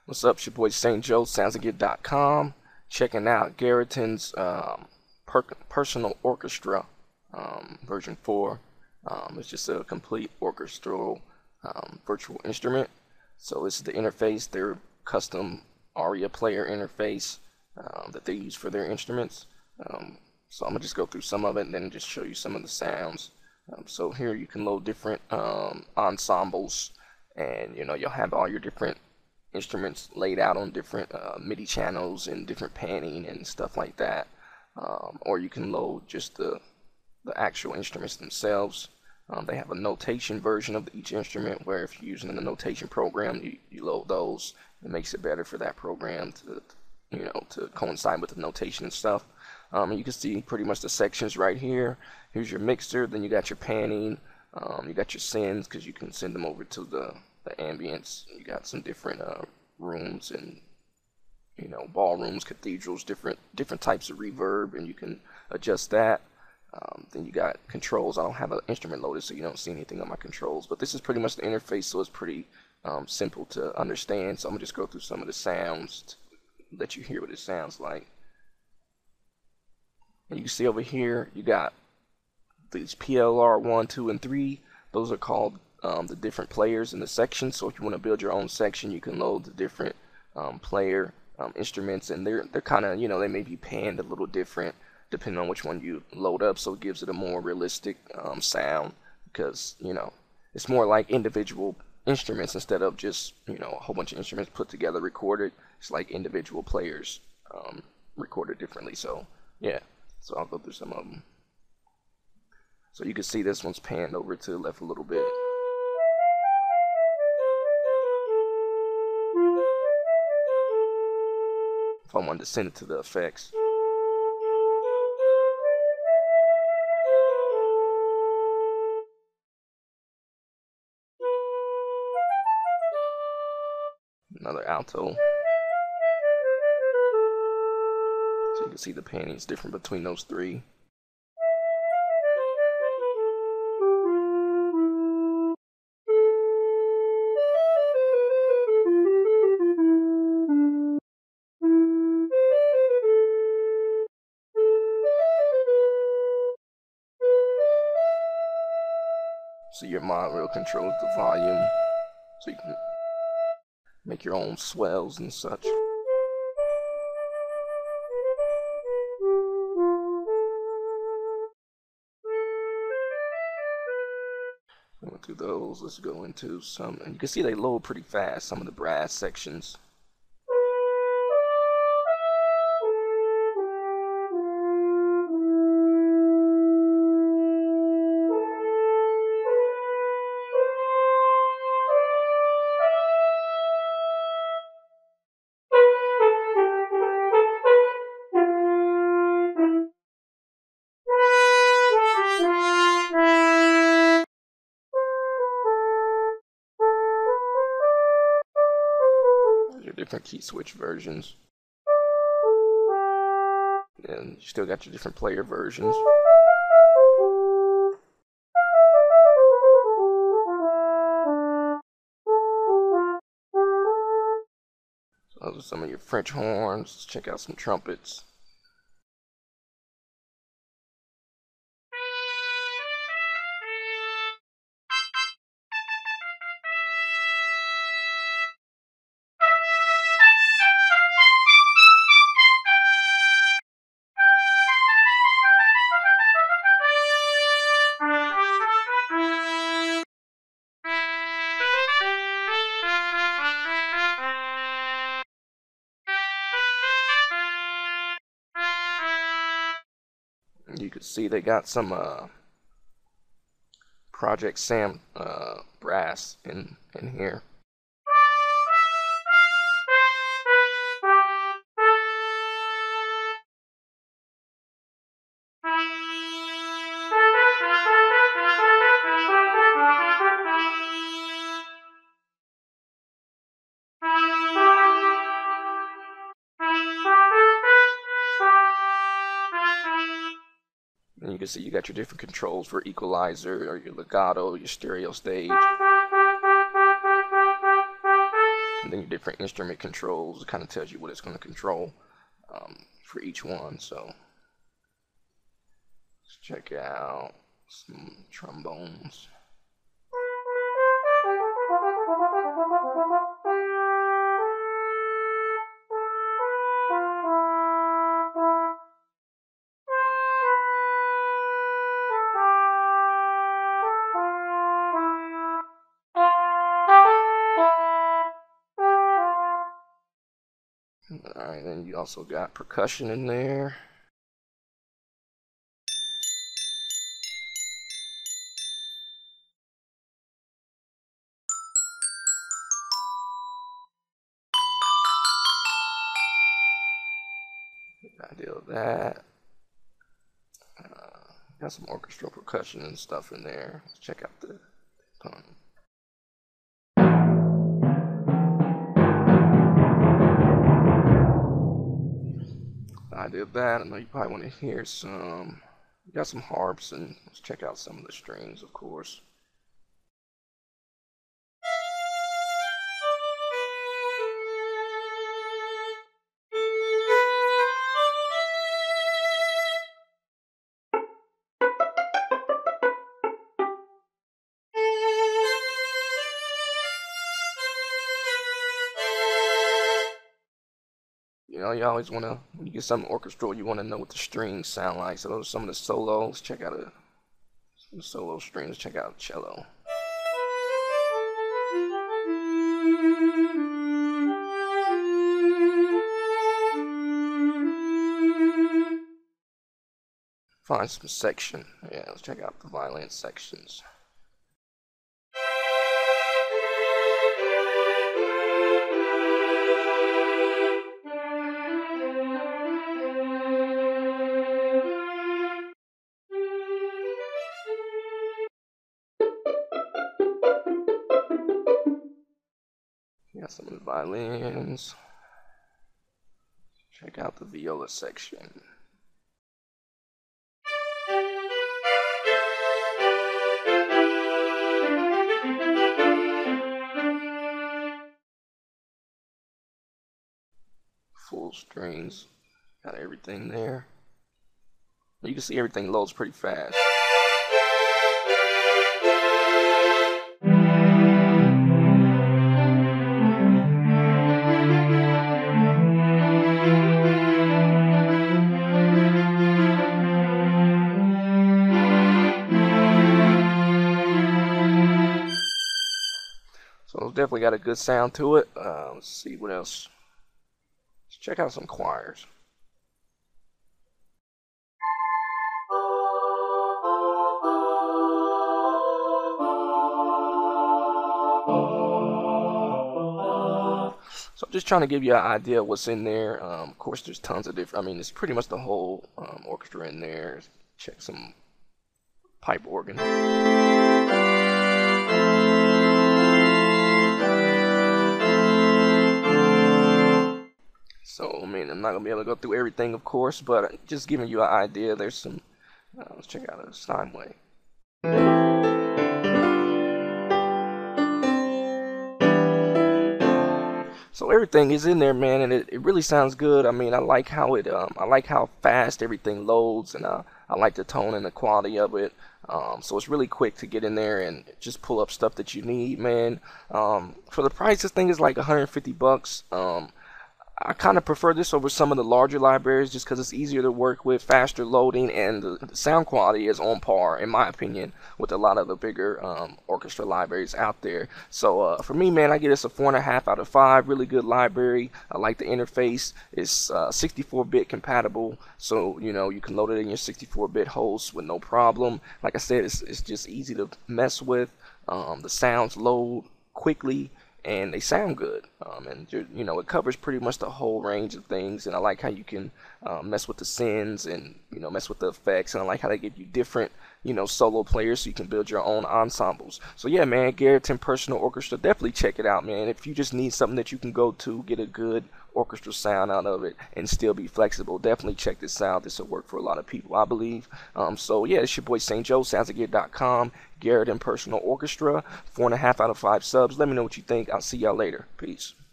What's up? It's your boy St. Joe, SoundsAndGear.com. Checking out Garriton's Personal Orchestra version 4. It's just a complete orchestral virtual instrument. So this is the interface, their custom ARIA player interface that they use for their instruments. So I'm going to just go through some of it and then just show you some of the sounds. So here you can load different ensembles, and you'll have all your different instruments laid out on different MIDI channels and different panning and stuff like that. Or you can load just the actual instruments themselves. They have a notation version of each instrument, where if you're using the notation program, you load those. It makes it better for that program to coincide with the notation and stuff. You can see pretty much the sections right here. Here's your mixer, then you got your panning, you got your sends, because you can send them over to the ambience. You got some different rooms and ballrooms, cathedrals, different types of reverb, and you can adjust that. Then you got controls. I don't have an instrument loaded, so you don't see anything on my controls, but this is pretty much the interface, so it's pretty simple to understand. So I'm gonna just go through some of the sounds to let you hear what it sounds like. And you can see over here you got these PLR 1, 2, and 3. Those are called the different players in the section. So if you want to build your own section, you can load the different player instruments, and they're kind of they may be panned a little different depending on which one you load up, so it gives it a more realistic sound, because it's more like individual instruments instead of just a whole bunch of instruments put together recorded. It's like individual players recorded differently. So yeah, so I'll go through some of them. So you can see this one's panned over to the left a little bit. If I wanted to send it to the effects. Another alto. So you can see the panning is different between those three. So your mod rail controls the volume, so you can make your own swells and such. I went through those. Let's go into some, and you can see they load pretty fast, some of the brass sections. Different key switch versions, and you still got your different player versions. So those are some of your French horns. Let's check out some trumpets. You can see they got some Project Sam brass in here. And you can see you got your different controls for equalizer, or your legato, your stereo stage. And then your different instrument controls, it kind of tells you what it's going to control for each one. So let's check out some trombones. Alright, then you also got percussion in there. Idea of that. Got some orchestral percussion and stuff in there. Let's check out the tongue. I did that. I know you probably want to hear some. We got some harps, and let's check out some of the strings, of course. You know, you always want to, when you get something orchestral, you want to know what the strings sound like. So those are some of the solos. Check out some solo strings. Check out cello. Find some section. Yeah, let's check out the violin sections. Got some of the violins. Check out the viola section. Full strings. Got everything there. You can see everything loads pretty fast. So it's definitely got a good sound to it. Let's see what else. Let's check out some choirs. So just trying to give you an idea of what's in there. Of course, there's tons of different. I mean, it's pretty much the whole orchestra in there. Check some pipe organ. So, I mean, I'm not going to be able to go through everything, of course, but just giving you an idea. There's some, let's check out a Steinway. So everything is in there, man, and it really sounds good. I mean, I like how it, I like how fast everything loads, and I like the tone and the quality of it. So it's really quick to get in there and just pull up stuff that you need, man. For the price, this thing is like 150 bucks. I kind of prefer this over some of the larger libraries just because it's easier to work with, faster loading, and the sound quality is on par, in my opinion, with a lot of the bigger orchestra libraries out there. So for me, man, I give this a 4.5 out of 5. Really good library. I like the interface. It's 64-bit compatible, so you know you can load it in your 64-bit host with no problem. Like I said, it's just easy to mess with. The sounds load quickly, and they sound good, and you know, it covers pretty much the whole range of things. And I like how you can mess with the sends and, you know, mess with the effects, and I like how they give you different, you know, solo players so you can build your own ensembles. So yeah, man, Garriton Personal Orchestra, definitely check it out, man. If you just need something that you can go to, get a good orchestral sound out of it and still be flexible, definitely check this out. This will work for a lot of people, I believe. So yeah, it's your boy St. Joe, SoundsOfGear.com, Garriton Personal Orchestra, 4.5 out of 5 subs. Let me know what you think. I'll see y'all later. Peace.